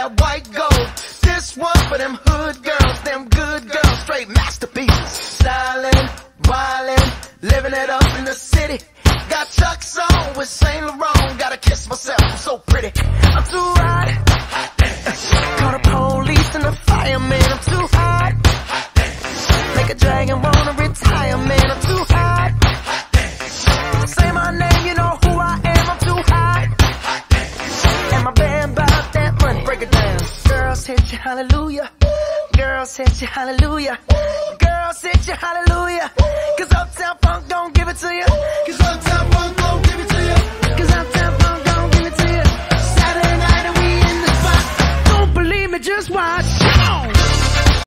that white gold. This one for them hood girls, them good girls, straight masterpieces. Stylin', wildin', living it up in the city. Got Chuck's on with Saint Laurent. Gotta kiss myself, I'm so pretty. I'm too hot. Call the police and the fireman. I'm too hot. Make a dragon wanna retire, man. I'm too hot. Say my name, you know who I am. I'm too hot. And my band bought that money. Break it down. Girls hit you, hallelujah. Girls hit you, hallelujah. Girls hit you, hallelujah. 'Cause Uptown Funk don't give it to you.